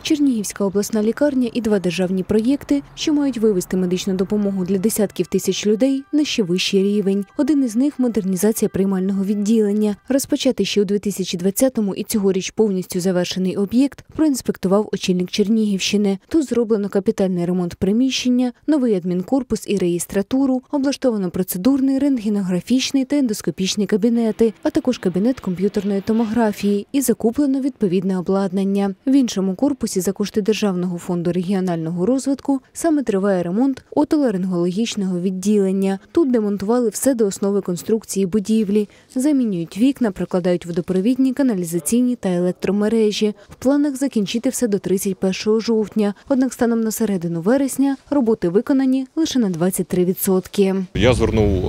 Чернігівська обласна лікарня і два державні проєкти, що мають вивести медичну допомогу для десятків тисяч людей на ще вищий рівень. Один із них – модернізація приймального відділення. Розпочатий ще у 2020-му і цьогоріч повністю завершений об'єкт проінспектував очільник Чернігівщини. Тут зроблено капітальний ремонт приміщення, новий адмінкорпус і реєстратуру, облаштовано процедурний, рентгенографічний та ендоскопічний кабінети, а також кабінет комп'ютерної томографії і закуплено відповідне обладнання. В іншому корпусі за кошти Державного фонду регіонального розвитку саме триває ремонт отоларингологічного відділення. Тут демонтували все до основи конструкції будівлі. Замінюють вікна, прокладають водопровідні, каналізаційні та електромережі. В планах закінчити все до 31 жовтня. Однак станом на середину вересня роботи виконані лише на 23%. Я звернув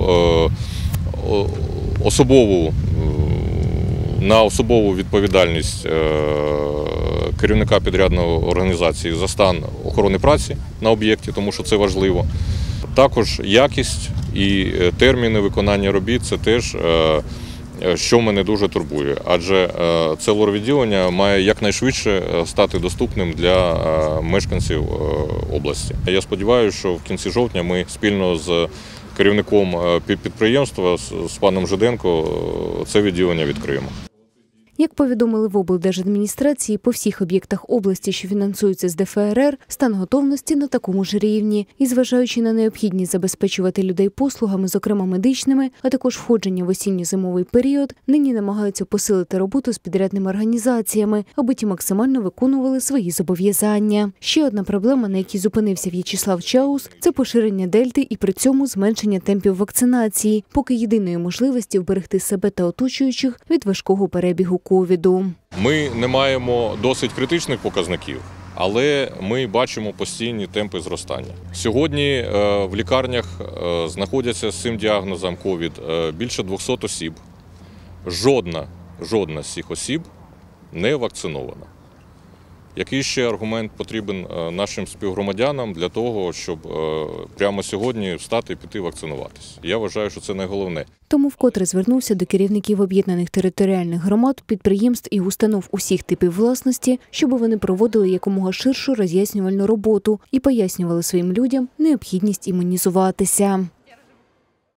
на особову відповідальність керівника підрядної організації за стан охорони праці на об'єкті, тому що це важливо. Також якість і терміни виконання робіт – це теж, що мене дуже турбує. Адже це лор-відділення має якнайшвидше стати доступним для мешканців області. Я сподіваюся, що в кінці жовтня ми спільно з керівником підприємства, з паном Жиденко, це відділення відкриємо. Як повідомили в облдержадміністрації, по всіх об'єктах області, що фінансуються з ДФРР, стан готовності на такому ж рівні. І зважаючи на необхідність забезпечувати людей послугами, зокрема медичними, а також входження в осінньо-зимовий період, нині намагаються посилити роботу з підрядними організаціями, аби ті максимально виконували свої зобов'язання. Ще одна проблема, на якій зупинився В'ячеслав Чаус – це поширення дельти і при цьому зменшення темпів вакцинації, поки єдиної можливості вберегти себе та оточуючих від важкого перебігу ковіду. Ми не маємо досить критичних показників, але ми бачимо постійні темпи зростання. Сьогодні в лікарнях знаходяться з цим діагнозом ковід більше 200 осіб. Жодна з цих осіб не вакцинована. Який ще аргумент потрібен нашим співгромадянам для того, щоб прямо сьогодні встати і піти вакцинуватись? Я вважаю, що це найголовне. Тому вкотре звернувся до керівників об'єднаних територіальних громад, підприємств і установ усіх типів власності, щоб вони проводили якомога ширшу роз'яснювальну роботу і пояснювали своїм людям необхідність імунізуватися.